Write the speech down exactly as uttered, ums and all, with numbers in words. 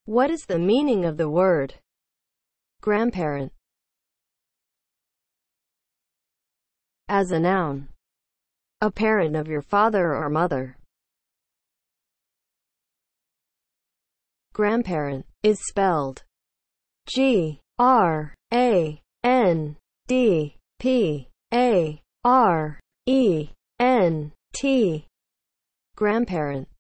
What is the meaning of the word grandparent? As a noun, a parent of your father or mother. Grandparent is spelled G R A N D P A R E N T. Grandparent.